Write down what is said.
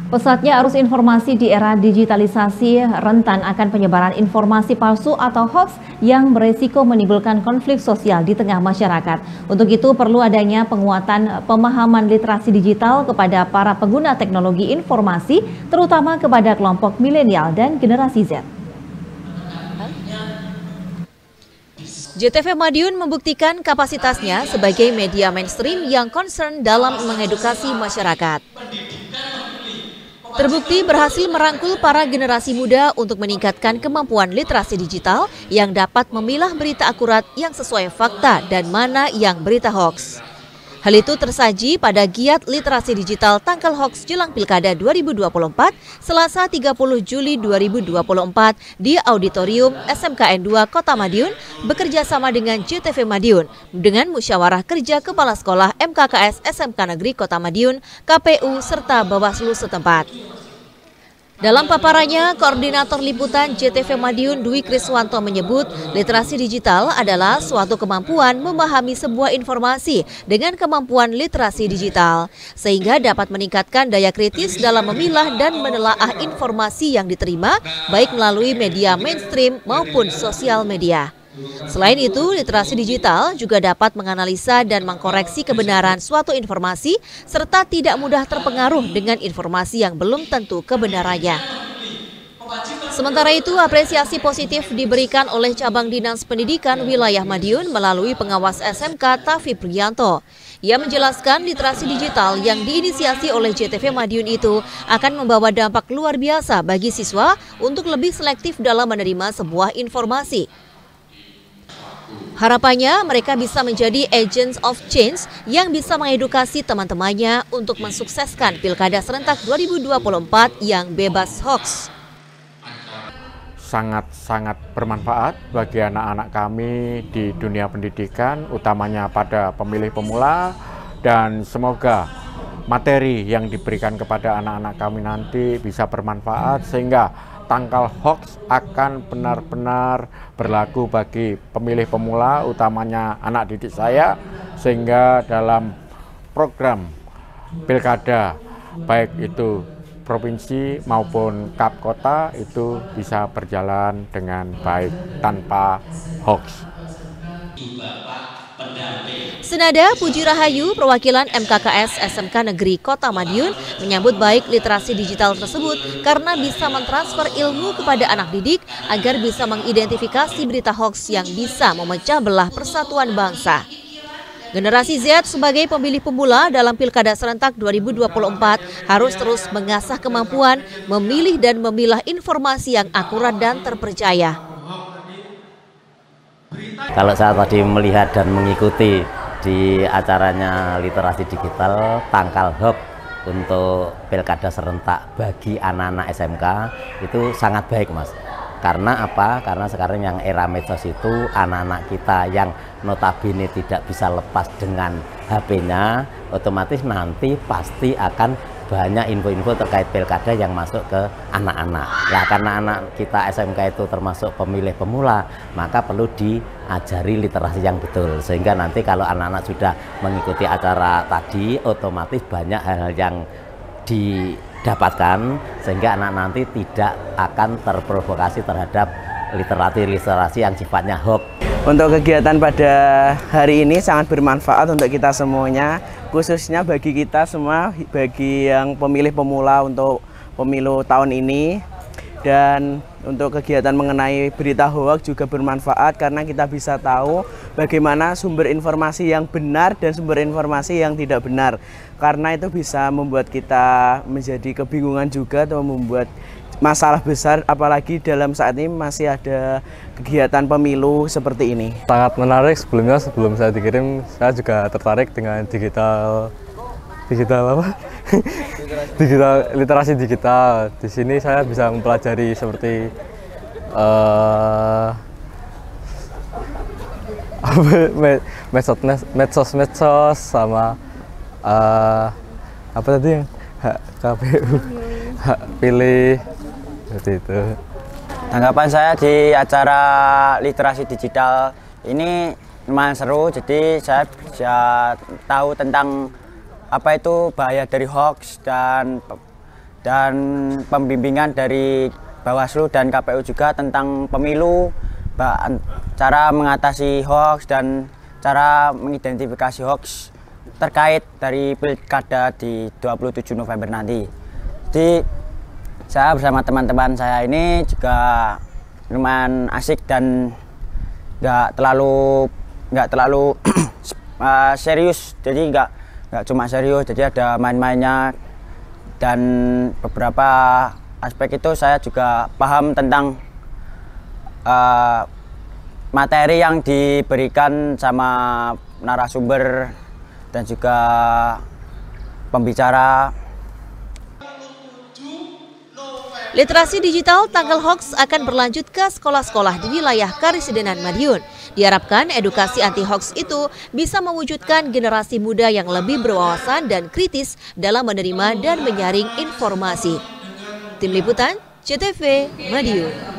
Pesatnya arus informasi di era digitalisasi rentan akan penyebaran informasi palsu atau hoax yang beresiko menimbulkan konflik sosial di tengah masyarakat. Untuk itu perlu adanya penguatan pemahaman literasi digital kepada para pengguna teknologi informasi, terutama kepada kelompok milenial dan generasi Z. JTV Madiun membuktikan kapasitasnya sebagai media mainstream yang concern dalam mengedukasi masyarakat. Terbukti berhasil merangkul para generasi muda untuk meningkatkan kemampuan literasi digital yang dapat memilah berita akurat yang sesuai fakta dan mana yang berita hoax. Hal itu tersaji pada Giat Literasi Digital Tangkal Hoax Jelang Pilkada 2024, Selasa 30 Juli 2024 di Auditorium SMKN 2 Kota Madiun bekerja sama dengan JTV Madiun dengan musyawarah kerja Kepala Sekolah MKKS SMK Negeri Kota Madiun, KPU, serta Bawaslu setempat. Dalam paparannya, Koordinator Liputan JTV Madiun Dwi Kriswanto menyebut literasi digital adalah suatu kemampuan memahami sebuah informasi dengan kemampuan literasi digital, sehingga dapat meningkatkan daya kritis dalam memilah dan menelaah informasi yang diterima, baik melalui media mainstream maupun sosial media. Selain itu, literasi digital juga dapat menganalisa dan mengkoreksi kebenaran suatu informasi serta tidak mudah terpengaruh dengan informasi yang belum tentu kebenarannya. Sementara itu, apresiasi positif diberikan oleh Cabang Dinas Pendidikan Wilayah Madiun melalui pengawas SMK Tafi Priyanto. Ia menjelaskan literasi digital yang diinisiasi oleh JTV Madiun itu akan membawa dampak luar biasa bagi siswa untuk lebih selektif dalam menerima sebuah informasi. Harapannya mereka bisa menjadi agents of change yang bisa mengedukasi teman-temannya untuk mensukseskan Pilkada Serentak 2024 yang bebas hoax. Sangat-sangat bermanfaat bagi anak-anak kami di dunia pendidikan, utamanya pada pemilih pemula, dan semoga materi yang diberikan kepada anak-anak kami nanti bisa bermanfaat sehingga tangkal hoax akan benar-benar berlaku bagi pemilih pemula, utamanya anak didik saya, sehingga dalam program pilkada, baik itu provinsi maupun kap kota, itu bisa berjalan dengan baik tanpa hoax. Senada Puji Rahayu, perwakilan MKKS SMK Negeri Kota Madiun, menyambut baik literasi digital tersebut karena bisa mentransfer ilmu kepada anak didik agar bisa mengidentifikasi berita hoax yang bisa memecah belah persatuan bangsa. Generasi Z sebagai pemilih pemula dalam Pilkada Serentak 2024 harus terus mengasah kemampuan memilih dan memilah informasi yang akurat dan terpercaya. Kalau saya tadi melihat dan mengikuti di acaranya literasi digital Tangkal Hoax untuk Pilkada Serentak bagi anak-anak SMK itu sangat baik, Mas. Karena apa? Karena sekarang yang era medsos itu anak-anak kita yang notabene tidak bisa lepas dengan HP-nya, otomatis nanti pasti akan banyak info-info terkait pilkada yang masuk ke anak-anak. Nah, karena anak kita SMK itu termasuk pemilih pemula, maka perlu diajari literasi yang betul. Sehingga nanti kalau anak-anak sudah mengikuti acara tadi, otomatis banyak hal-hal yang didapatkan, sehingga anak nanti tidak akan terprovokasi terhadap literasi yang sifatnya hoax. Untuk kegiatan pada hari ini sangat bermanfaat untuk kita semuanya, khususnya bagi kita semua, bagi yang pemilih pemula untuk pemilu tahun ini. Dan untuk kegiatan mengenai berita hoax juga bermanfaat karena kita bisa tahu bagaimana sumber informasi yang benar dan sumber informasi yang tidak benar. Karena itu bisa membuat kita menjadi kebingungan juga atau membuat masalah besar, apalagi dalam saat ini masih ada kegiatan pemilu seperti ini. Sangat menarik. Sebelum saya dikirim, saya juga tertarik dengan digital apa? Literasi digital. Di sini saya bisa mempelajari seperti medsos sama apa tadi yang hak KPU, hak pilih. Seperti itu. Tanggapan saya di acara literasi digital ini lumayan seru, jadi saya bisa tahu tentang apa itu bahaya dari hoax dan dan pembimbingan dari Bawaslu dan KPU juga tentang pemilu, cara mengatasi hoax dan cara mengidentifikasi hoax terkait dari pilkada di 27 November nanti. Jadi saya bersama teman-teman saya ini juga lumayan asik dan nggak terlalu serius. Jadi nggak cuma serius, jadi ada main-mainnya dan beberapa aspek itu saya juga paham tentang materi yang diberikan sama narasumber dan juga pembicara. Literasi digital tanggal hoax akan berlanjut ke sekolah-sekolah di wilayah Karesidenan Madiun. Diharapkan edukasi anti-hoax itu bisa mewujudkan generasi muda yang lebih berwawasan dan kritis dalam menerima dan menyaring informasi. Tim Liputan, CTV, Madiun.